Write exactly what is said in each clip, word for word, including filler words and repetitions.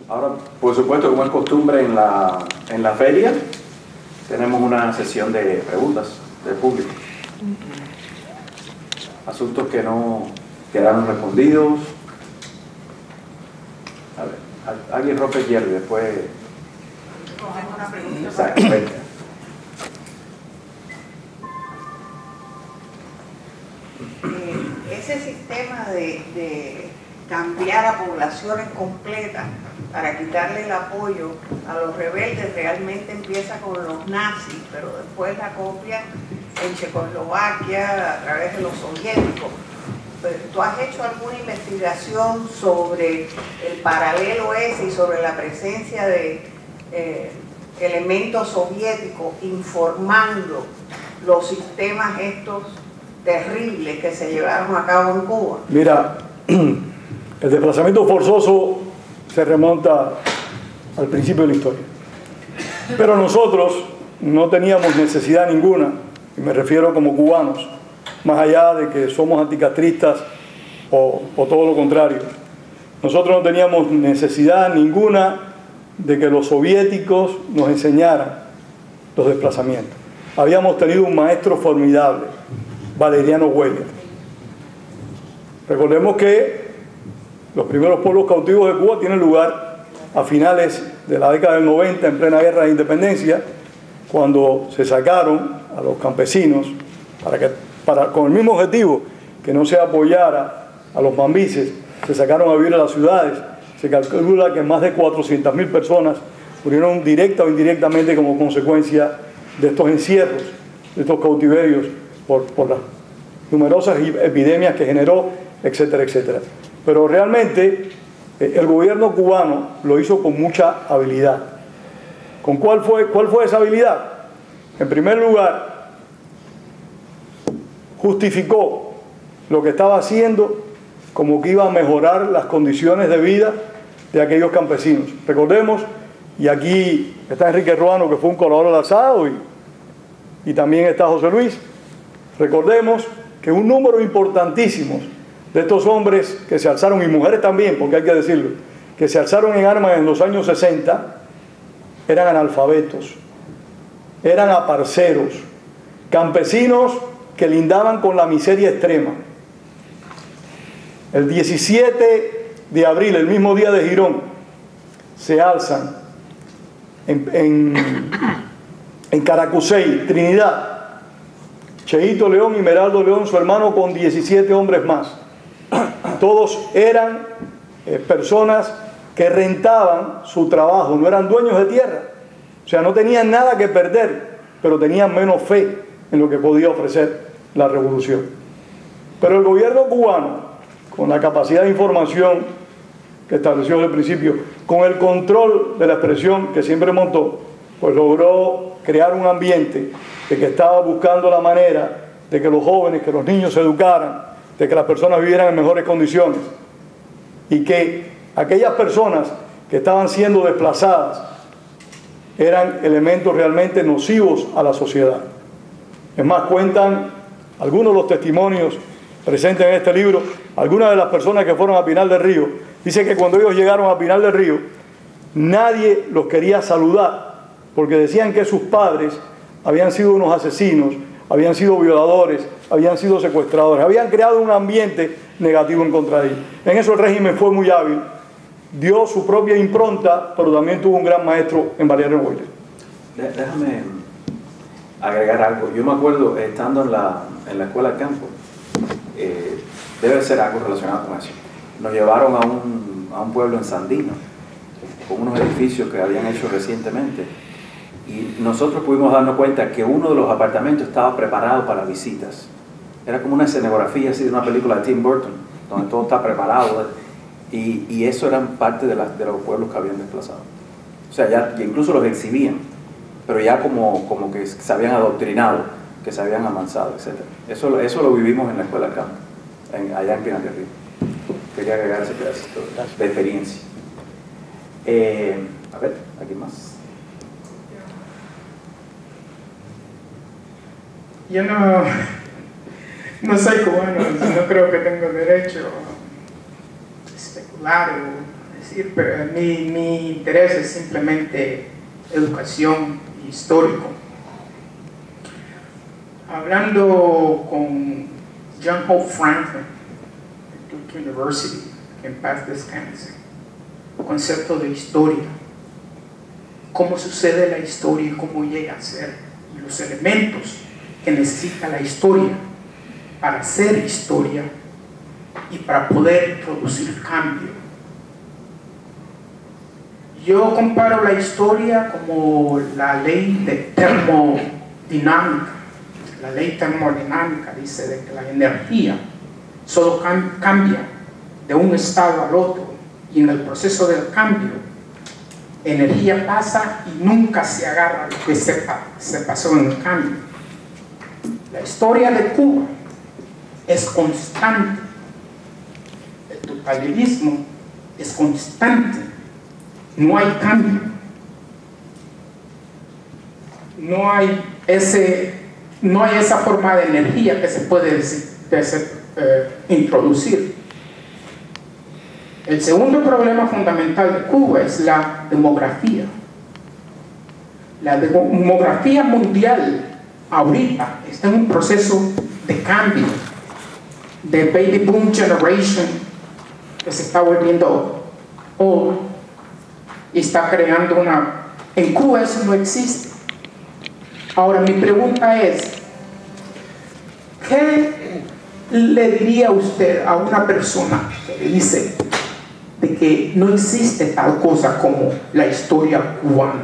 Ahora, por supuesto, como es costumbre en la, en la feria, tenemos una sesión de preguntas del público. Asuntos que no quedaron respondidos. A ver, alguien rompe el hielo y después... Tengo una pregunta. Exacto. Eh, ese sistema de, de cambiar a poblaciones completas para quitarle el apoyo a los rebeldes realmente empieza con los nazis, pero después la copian en Checoslovaquia a través de los soviéticos. Pero ¿tú has hecho alguna investigación sobre el paralelo ese y sobre la presencia de eh, elementos soviéticos informando los sistemas estos terribles que se llevaron a cabo en Cuba? Mira, el desplazamiento forzoso se remonta al principio de la historia. Pero nosotros no teníamos necesidad ninguna, y me refiero como cubanos, más allá de que somos anticastristas o, o todo lo contrario. Nosotros no teníamos necesidad ninguna de que los soviéticos nos enseñaran los desplazamientos. Habíamos tenido un maestro formidable, Valeriano Weller. Recordemos que los primeros pueblos cautivos de Cuba tienen lugar a finales de la década del noventa, en plena guerra de independencia, cuando se sacaron a los campesinos para que, para, con el mismo objetivo que no se apoyara a los mambises, se sacaron a vivir a las ciudades. Se calcula que más de cuatrocientas mil personas murieron directa o indirectamente como consecuencia de estos encierros, de estos cautiverios, por, por las numerosas epidemias que generó, etcétera, etcétera. Pero realmente eh, el gobierno cubano lo hizo con mucha habilidad. ¿Con cuál fue, cuál fue esa habilidad? En primer lugar, justificó lo que estaba haciendo como que iba a mejorar las condiciones de vida de aquellos campesinos. Recordemos, y aquí está Enrique Ruano, que fue un colaborador del asado, y, y también está José Luis. Recordemos que un número importantísimo de estos hombres que se alzaron, y mujeres también, porque hay que decirlo, que se alzaron en armas en los años sesenta, eran analfabetos, eran aparceros, campesinos que lindaban con la miseria extrema. El diecisiete de abril, el mismo día de Girón, se alzan en, en, en Caracusey, Trinidad, Cheito León y Meraldo León, su hermano, con diecisiete hombres más. Todos eran eh, personas que rentaban su trabajo, no eran dueños de tierra. O sea, no tenían nada que perder, pero tenían menos fe en lo que podía ofrecer la revolución. Pero el gobierno cubano, con la capacidad de información que estableció desde el principio, con el control de la expresión que siempre montó, pues logró crear un ambiente de que estaba buscando la manera de que los jóvenes, que los niños se educaran, de que las personas vivieran en mejores condiciones, y que aquellas personas que estaban siendo desplazadas eran elementos realmente nocivos a la sociedad. Es más, cuentan algunos de los testimonios presentes en este libro, algunas de las personas que fueron a Pinar del Río, dice que cuando ellos llegaron a Pinar del Río, nadie los quería saludar, porque decían que sus padres habían sido unos asesinos, habían sido violadores, habían sido secuestradores, habían creado un ambiente negativo en contra de ellos. En eso el régimen fue muy hábil, dio su propia impronta, pero también tuvo un gran maestro en Valeriano Weller. Déjame agregar algo. Yo me acuerdo, estando en la, en la escuela de campo, eh, debe ser algo relacionado con eso. Nos llevaron a un, a un pueblo en Sandino, con unos edificios que habían hecho recientemente, y nosotros pudimos darnos cuenta que uno de los apartamentos estaba preparado para visitas. Era como una escenografía así de una película de Tim Burton, donde todo está preparado, y, y eso eran parte de, la, de los pueblos que habían desplazado. O sea, ya incluso los exhibían, pero ya como, como que se habían adoctrinado, que se habían amansado, etcétera. Eso, eso lo vivimos en la escuela del campo, en, allá en Pinar del Río. Quería agregar ese pedacito de experiencia. Eh, a ver, ¿aquí más? Yo no, no soy cubano, no creo que tengo derecho a especular o decir, pero mi, mi interés es simplemente educación histórico. Hablando con John Hope Franklin de Duke University, que en paz descanse, concepto de historia, cómo sucede la historia y cómo llega a ser, y los elementos que necesita la historia para ser historia y para poder producir cambio. Yo comparo la historia como la ley de termodinámica. La ley termodinámica dice de que la energía solo cam cambia de un estado al otro, y en el proceso del cambio, energía pasa y nunca se agarra lo que se, pa se pasó en el cambio. La historia de Cuba es constante. El totalitarismo es constante. No hay cambio. No hay ese, no hay esa forma de energía que se puede decir, que se, eh, introducir. El segundo problema fundamental de Cuba es la demografía. La demografía mundial ahorita está en un proceso de cambio, de baby boom generation, que se está volviendo old y está creando una... En Cuba eso no existe. Ahora mi pregunta es, ¿qué le diría usted a una persona que le dice de que no existe tal cosa como la historia cubana,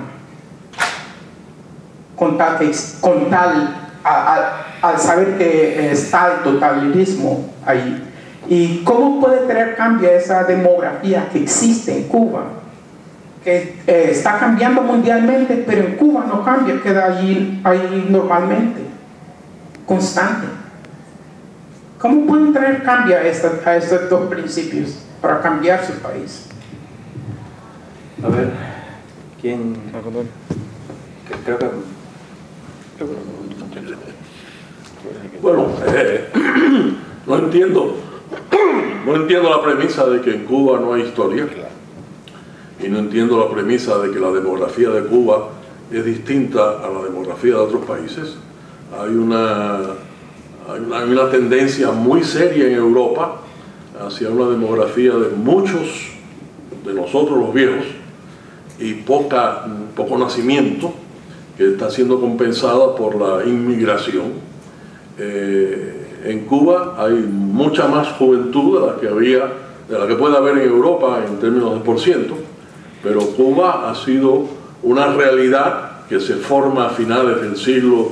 con tal, que, con tal a, a, al saber que está el totalitarismo ahí? ¿Y cómo puede tener cambio esa demografía que existe en Cuba, que eh, está cambiando mundialmente, pero en Cuba no cambia, queda ahí, ahí normalmente, constante? ¿Cómo pueden traer cambio a, esta, a estos dos principios para cambiar su país? A ver, ¿quién? Creo que... Bueno, eh, no entiendo, no entiendo la premisa de que en Cuba no hay historia, y no entiendo la premisa de que la demografía de Cuba es distinta a la demografía de otros países. Hay una, hay una, hay una tendencia muy seria en Europa hacia una demografía de muchos de nosotros los viejos y poca, poco nacimiento, que está siendo compensada por la inmigración. Eh, en Cuba hay mucha más juventud de la que había, de la que puede haber en Europa en términos de por ciento, pero Cuba ha sido una realidad que se forma a finales del siglo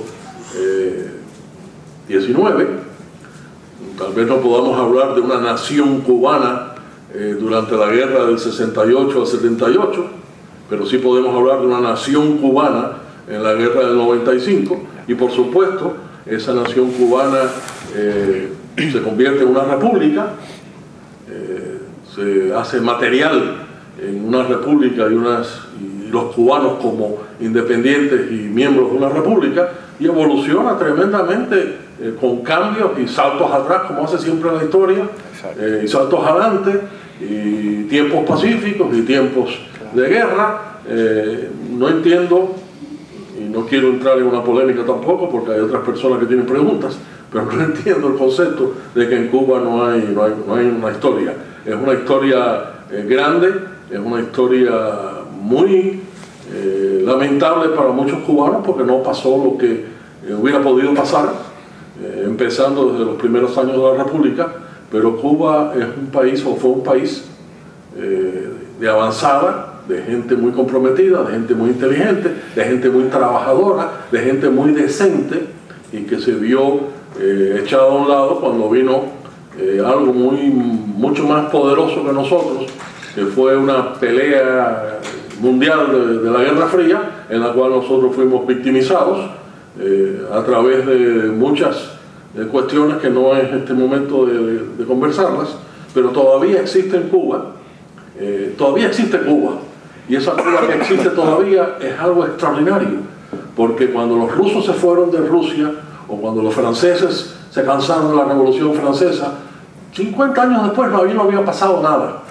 diecinueve. Tal vez no podamos hablar de una nación cubana eh, durante la guerra del sesenta y ocho al setenta y ocho, pero sí podemos hablar de una nación cubana en la guerra del noventa y cinco, y por supuesto esa nación cubana eh, se convierte en una república, eh, se hace material en una república y, unas, y los cubanos como independientes y miembros de una república, y evoluciona tremendamente eh, con cambios y saltos atrás, como hace siempre la historia, eh, y saltos adelante, y tiempos pacíficos y tiempos de guerra. Eh, no entiendo, y no quiero entrar en una polémica tampoco porque hay otras personas que tienen preguntas, pero no entiendo el concepto de que en Cuba no hay, no hay, no hay una historia. Es una historia eh, grande, es una historia muy eh, lamentable para muchos cubanos porque no pasó lo que eh, hubiera podido pasar, eh, empezando desde los primeros años de la República, pero Cuba es un país, o fue un país eh, de avanzada, de gente muy comprometida, de gente muy inteligente, de gente muy trabajadora, de gente muy decente, y que se vio eh, echada a un lado cuando vino eh, algo muy, mucho más poderoso que nosotros, que fue una pelea mundial de, de la Guerra Fría, en la cual nosotros fuimos victimizados eh, a través de muchas eh, cuestiones que no es este momento de, de, de conversarlas, pero todavía existe en Cuba, eh, todavía existe Cuba, y esa Cuba que existe todavía es algo extraordinario, porque cuando los rusos se fueron de Rusia, o cuando los franceses se cansaron de la Revolución Francesa, cincuenta años después no había, no había pasado nada.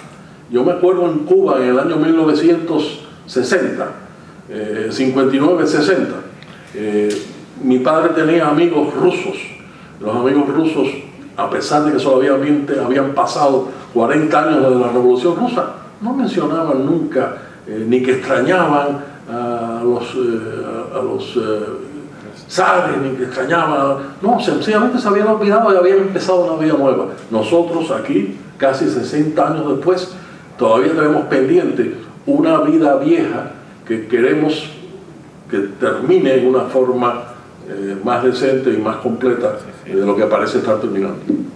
Yo me acuerdo en Cuba en el año mil novecientos sesenta, eh, cincuenta y nueve sesenta, eh, mi padre tenía amigos rusos. Los amigos rusos, a pesar de que solamente habían pasado cuarenta años desde la Revolución Rusa, no mencionaban nunca eh, ni que extrañaban a los, eh, a, a los eh, zares, ni que extrañaban, no, sencillamente se habían olvidado y habían empezado una vida nueva. Nosotros aquí, casi sesenta años después, todavía tenemos pendiente una vida vieja que queremos que termine en una forma eh, más decente y más completa eh, de lo que parece estar terminando.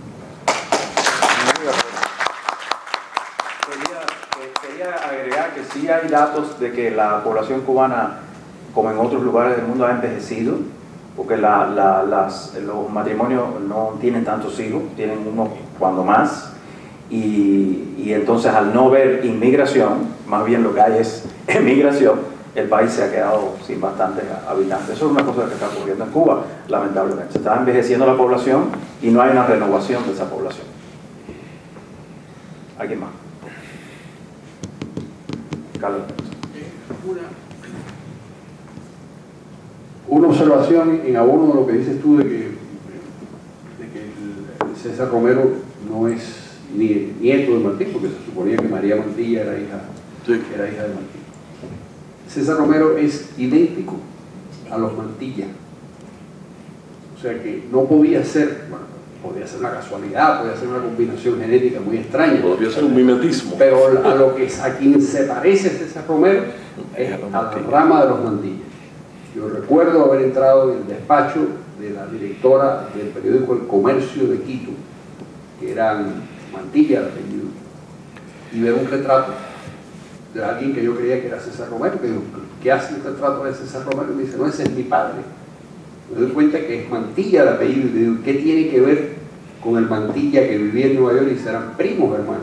Que sí hay datos de que la población cubana, como en otros lugares del mundo, ha envejecido, porque la, la, las, los matrimonios no tienen tantos hijos, tienen uno cuando más, y, y entonces al no ver inmigración, más bien lo que hay es emigración, el país se ha quedado sin bastantes habitantes. Eso es una cosa que está ocurriendo en Cuba, lamentablemente. Se está envejeciendo la población y no hay una renovación de esa población. ¿Alguien más? Una, una observación en abono de lo que dices tú de que, de que el César Romero no es ni nieto de Martí, porque se suponía que María Mantilla era hija, sí. era hija de Martí. César Romero es idéntico a los Mantilla, o sea que no podía ser, bueno, podía ser una casualidad, podía ser una combinación genética muy extraña. Podría ser un mimetismo. Pero a lo que a quien se parece César Romero es a la rama de los Mantilla. Yo recuerdo haber entrado en el despacho de la directora del periódico El Comercio de Quito, que eran Mantilla de apellido, y ver un retrato de alguien que yo creía que era César Romero, que digo, ¿qué hace el retrato de César Romero? Y me dice, no, ese es mi padre. Me doy cuenta que es Mantilla de apellido, y digo, ¿qué tiene que ver con el Mantilla que vivía en Nueva York y serán primos hermanos?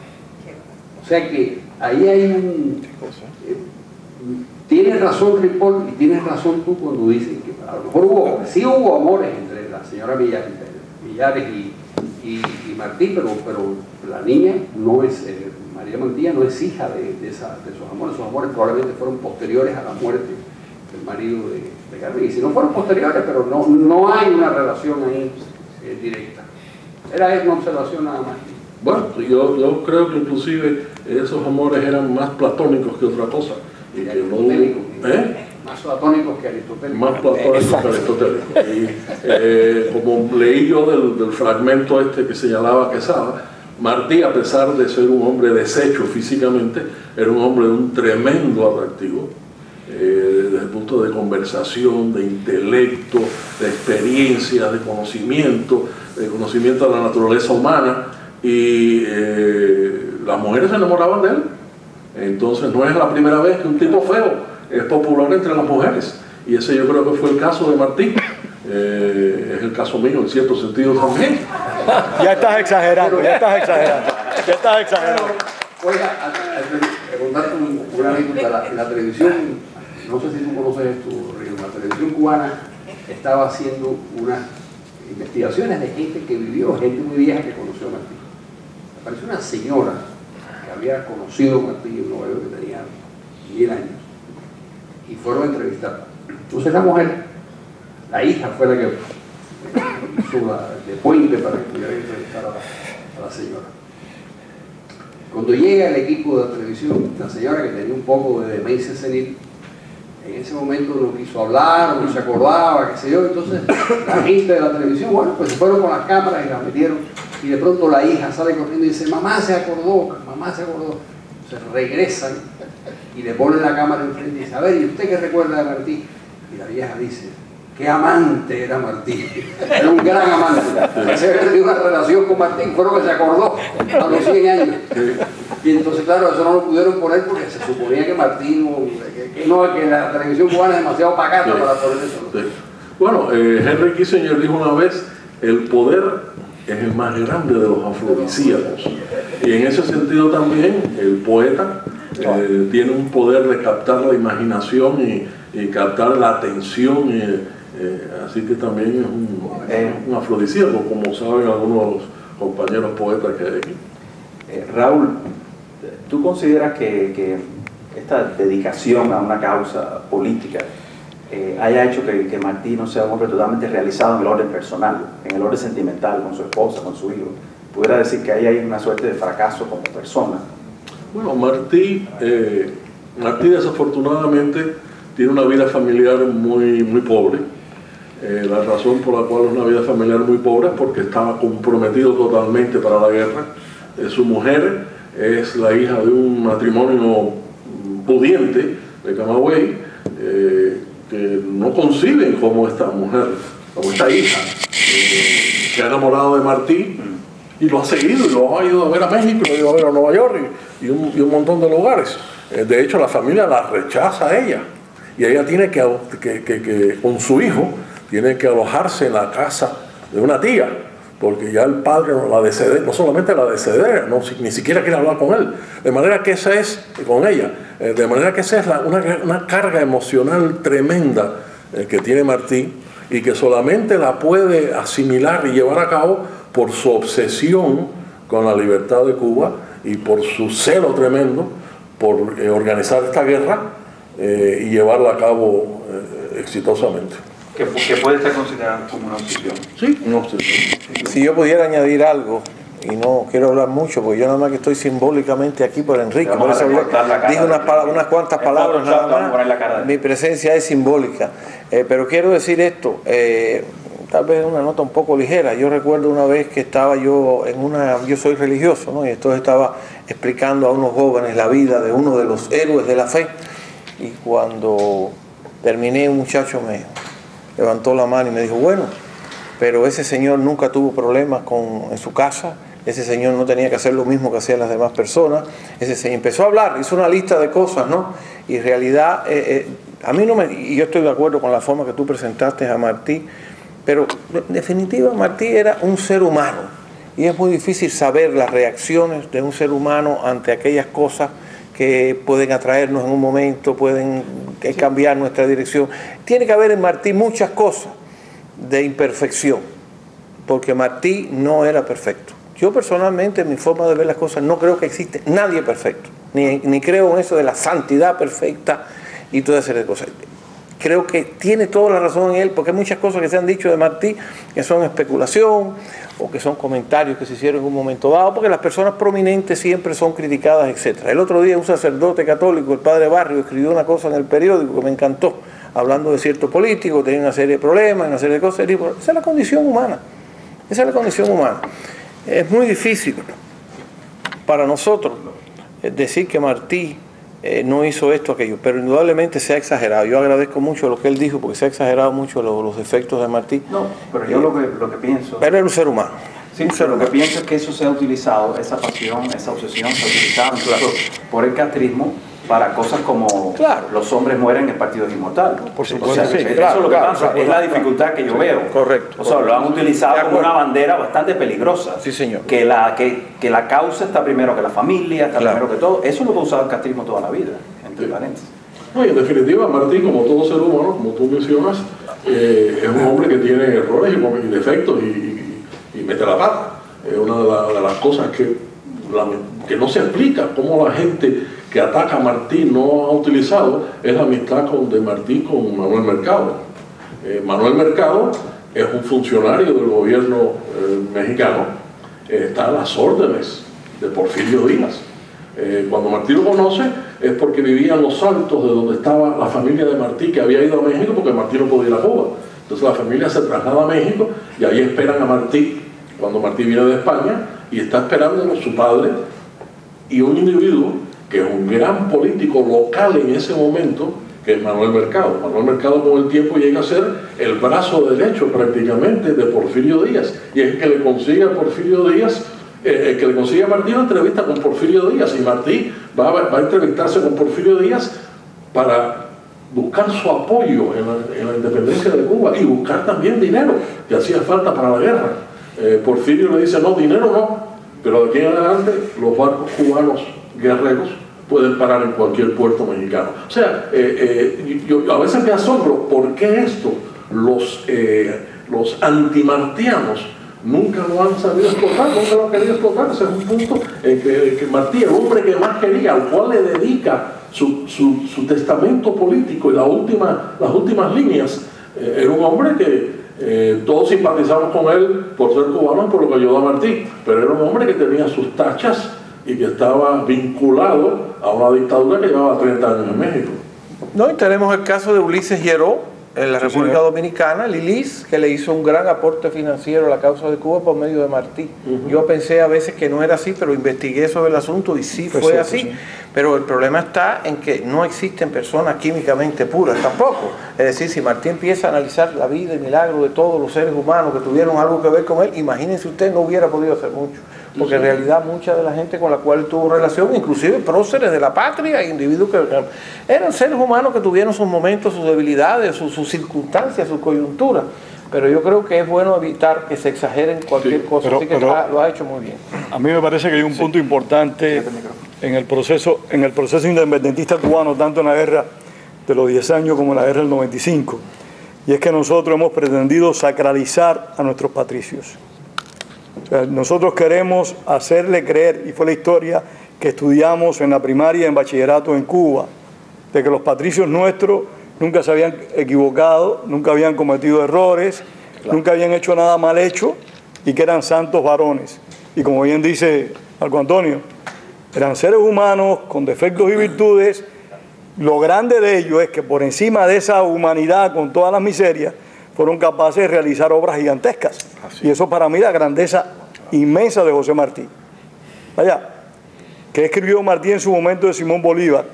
O sea que ahí hay un... Eh, tienes razón Ripoll y tienes razón tú cuando dicen que a lo mejor hubo, sí hubo amores entre la señora Millares, Millares y, y, y Martí, pero, pero la niña no es, eh, María Mantilla no es hija de, de, esa, de esos amores. Esos amores probablemente fueron posteriores a la muerte del marido de, de Carmen, y si no fueron posteriores, pero no, no hay una relación ahí eh, directa. Era una observación nada más. Bueno, yo, yo creo que inclusive esos amores eran más platónicos que otra cosa. Y que no, ¿eh? Más platónicos que aristotélicos. Más platónicos que aristotélicos. Y eh, como leí yo del, del fragmento este que señalaba Quesada, Martí, a pesar de ser un hombre deshecho físicamente, era un hombre de un tremendo atractivo. Eh, desde el punto de conversación, de intelecto, de experiencia, de conocimiento, de conocimiento de la naturaleza humana, y eh, las mujeres se enamoraban de él. Entonces no es la primera vez que un tipo feo es popular entre las mujeres, y ese yo creo que fue el caso de Martí. Eh, es el caso mío en cierto sentido también. Ya estás exagerando, ya estás exagerando, ya estás exagerando. Oiga, a, a, a contarte una anécdota, en la televisión, no sé si tú conoces esto, Río, la televisión cubana estaba haciendo unas investigaciones de gente que vivió, gente muy vieja que conoció a Martí. Apareció una señora que había conocido a Martí en Nueva York, que tenía mil años, y fueron a entrevistarla. Entonces la mujer, la hija fue la que hizo la, de puente para que pudiera entrevistar a la, a la señora. Cuando llega el equipo de la televisión, la señora que tenía un poco de demencia senil, en ese momento no quiso hablar, no se acordaba, qué sé yo. Entonces la gente de la televisión, bueno, pues se fueron con las cámaras y las metieron, y de pronto la hija sale corriendo y dice, mamá se acordó, mamá se acordó. Entonces regresan y le ponen la cámara enfrente y dice, a ver, ¿y usted qué recuerda de Martí? Y la vieja dice, qué amante era Martí, era un gran amante. Se había tenido una relación con Martí, fue lo que se acordó a los cien años. Y entonces, claro, eso no lo pudieron poner porque se suponía que Martí no, que, que, no, que la televisión cubana es demasiado pacata, sí, para poner eso. Sí. Bueno, eh, Henry Kissinger dijo una vez, el poder es el más grande de los afrodisíacos. Y en ese sentido también el poeta eh, tiene un poder de captar la imaginación y, y captar la atención. Y, eh, así que también es un, eh, un afrodisíaco, como saben algunos de los compañeros poetas que hay aquí. Eh, Raúl, ¿tú consideras que, que esta dedicación a una causa política eh, haya hecho que, que Martí no sea un hombre totalmente realizado en el orden personal, en el orden sentimental, con su esposa, con su hijo? ¿Pudiera decir que ahí hay una suerte de fracaso como persona? Bueno, Martí, eh, Martí desafortunadamente tiene una vida familiar muy, muy pobre. Eh, la razón por la cual es una vida familiar muy pobre es porque estaba comprometido totalmente para la guerra. Eh, su mujer es la hija de un matrimonio pudiente de Camagüey, eh, que no conciben cómo esta mujer, como esta hija, eh, se ha enamorado de Martí y lo ha seguido y lo ha ido a ver a México, lo ha ido a ver a Nueva York y, y, un, y un montón de lugares. Eh, de hecho, la familia la rechaza a ella y ella tiene que, que, que, que con su hijo, tiene que alojarse en la casa de una tía, porque ya el padre no la desede, no solamente la desede, no, ni siquiera quiere hablar con él. De manera que esa es, con ella, eh, de manera que esa es la, una, una carga emocional tremenda eh, que tiene Martí y que solamente la puede asimilar y llevar a cabo por su obsesión con la libertad de Cuba y por su celo tremendo por eh, organizar esta guerra eh, y llevarla a cabo eh, exitosamente. Que, que puede estar considerado como una obsesión. Sí, una obsesión. Si yo pudiera añadir algo, y no quiero hablar mucho, porque yo nada más que estoy simbólicamente aquí por Enrique, por eso hablé, dije unas, unas cuantas palabras nada más, mi presencia es simbólica. Eh, pero quiero decir esto, eh, tal vez una nota un poco ligera. Yo recuerdo una vez que estaba yo en una, yo soy religioso, ¿no? Y entonces estaba explicando a unos jóvenes la vida de uno de los héroes de la fe, y cuando terminé, un muchacho me levantó la mano y me dijo, bueno, pero ese señor nunca tuvo problemas con, en su casa, ese señor no tenía que hacer lo mismo que hacían las demás personas, ese señor empezó a hablar, hizo una lista de cosas, ¿no? Y en realidad, eh, eh, a mí no me, y yo estoy de acuerdo con la forma que tú presentaste a Martí, pero en definitiva Martí era un ser humano, y es muy difícil saber las reacciones de un ser humano ante aquellas cosas que pueden atraernos en un momento, pueden sí. cambiar nuestra dirección. Tiene que haber en Martí muchas cosas de imperfección, porque Martí no era perfecto. Yo personalmente, en mi forma de ver las cosas, no creo que existe nadie perfecto, ni, ni creo en eso de la santidad perfecta y toda esa serie de cosas. Creo que tiene toda la razón en él, porque hay muchas cosas que se han dicho de Martí que son especulación o que son comentarios que se hicieron en un momento dado, porque las personas prominentes siempre son criticadas, etcétera. El otro día un sacerdote católico, el padre Barrio, escribió una cosa en el periódico que me encantó, hablando de cierto político, tenía una serie de problemas, una serie de cosas. Esa es la condición humana, esa es la condición humana. Es muy difícil para nosotros decir que Martí Eh, no hizo esto, aquello, pero indudablemente se ha exagerado. Yo agradezco mucho lo que él dijo, porque se ha exagerado mucho los, los defectos de Martí. No, pero yo eh, lo, que, lo que pienso... Pero era un ser humano. Sí, pero lo que pienso es que eso se ha utilizado, esa pasión, esa obsesión, se ha utilizado incluso por el castrismo para cosas como claro. los hombres mueren, el partido es inmortal. Por supuesto, o sea, sí, eso claro, es lo que claro, pasa, claro, es la claro, dificultad que yo veo. Correcto. O sea, lo han utilizado como una bandera bastante peligrosa. Sí, señor. Que la, que, que la causa está primero que la familia, está claro. primero que todo. Eso es lo que ha usado el castrismo toda la vida, entre paréntesis. No, y en definitiva, Martí, como todo ser humano, como tú mencionas, eh, es un hombre que tiene errores y, y defectos y, y, y mete la pata. Es una de, la, de las cosas que, la, que no se explica, cómo la gente que ataca a Martí no ha utilizado, es la amistad con, de Martí con Manuel Mercado. Eh, Manuel Mercado es un funcionario del gobierno eh, mexicano, eh, está a las órdenes de Porfirio Díaz. Eh, cuando Martí lo conoce es porque vivía en los Altos, de donde estaba la familia de Martí, que había ido a México porque Martí no podía ir a Cuba. Entonces la familia se traslada a México y ahí esperan a Martí cuando Martí viene de España, y está esperándolo su padre y un individuo que es un gran político local en ese momento, que es Manuel Mercado. Manuel Mercado con el tiempo llega a ser el brazo derecho prácticamente de Porfirio Díaz, y es el que le consigue a Porfirio Díaz, eh, el que le consigue a Martí una entrevista con Porfirio Díaz, y Martí va a, va a entrevistarse con Porfirio Díaz para buscar su apoyo en la, en la independencia de Cuba, y buscar también dinero que hacía falta para la guerra. Eh, Porfirio le dice, no, dinero no, pero de aquí en adelante los barcos cubanos guerreros pueden parar en cualquier puerto mexicano. O sea, eh, eh, yo, yo a veces me asombro, ¿por qué esto? Los, eh, los antimartianos nunca lo han sabido explotar, nunca lo han querido explotar. Ese es un punto en que, que Martí, el hombre que más quería, al cual le dedica su, su, su testamento político y la última, las últimas líneas, eh, era un hombre que eh, todos simpatizamos con él por ser cubano, por lo que ayudó a Martí, pero era un hombre que tenía sus tachas y que estaba vinculado a una dictadura que llevaba treinta años en México. No, y tenemos el caso de Ulises Lleró en la República Dominicana, Lilis, que le hizo un gran aporte financiero a la causa de Cuba por medio de Martí. Uh-huh. Yo pensé a veces que no era así, pero investigué sobre el asunto y sí fue así. Sí. Pero el problema está en que no existen personas químicamente puras tampoco. Es decir, si Martí empieza a analizar la vida y milagro de todos los seres humanos que tuvieron algo que ver con él, imagínense usted, no hubiera podido hacer mucho. Porque en realidad mucha de la gente con la cual tuvo relación, inclusive próceres de la patria, individuos que eran seres humanos que tuvieron sus momentos, sus debilidades, sus, sus circunstancias, sus coyunturas. Pero yo creo que es bueno evitar que se exageren cualquier sí, cosa, pero, así que pero, ha, lo ha hecho muy bien. A mí me parece que hay un sí. punto importante en el proceso, en el proceso independentista cubano, tanto en la guerra de los diez años como en la guerra del noventa y cinco, y es que nosotros hemos pretendido sacralizar a nuestros patricios. O sea, nosotros queremos hacerle creer, y fue la historia que estudiamos en la primaria y en bachillerato en Cuba, de que los patricios nuestros nunca se habían equivocado, nunca habían cometido errores, claro. nunca habían hecho nada mal hecho y que eran santos varones. Y como bien dice Marco Antonio, eran seres humanos con defectos y virtudes. Lo grande de ellos es que por encima de esa humanidad con todas las miserias, fueron capaces de realizar obras gigantescas. Así. Y eso para mí es la grandeza inmensa de José Martí. Vaya, ¿qué escribió Martí en su momento de Simón Bolívar?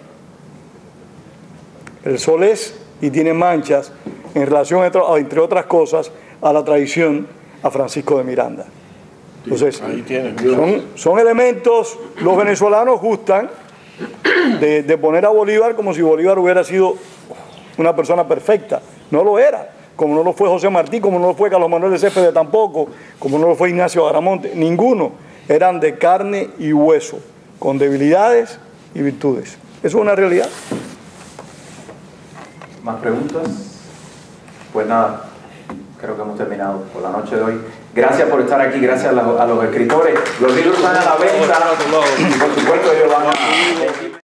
El sol es y tiene manchas en relación, entre otras cosas, a la traición a Francisco de Miranda. Entonces, ahí tienen, son, son elementos, los venezolanos gustan de, de poner a Bolívar como si Bolívar hubiera sido una persona perfecta. No lo era. Como no lo fue José Martí, como no lo fue Carlos Manuel de Céspedes tampoco, como no lo fue Ignacio Agramonte, ninguno. Eran de carne y hueso, con debilidades y virtudes. Eso es una realidad. ¿Más preguntas? Pues nada, creo que hemos terminado por la noche de hoy. Gracias por estar aquí, gracias a los, a los escritores. Los libros están a la venta y por supuesto ellos van a...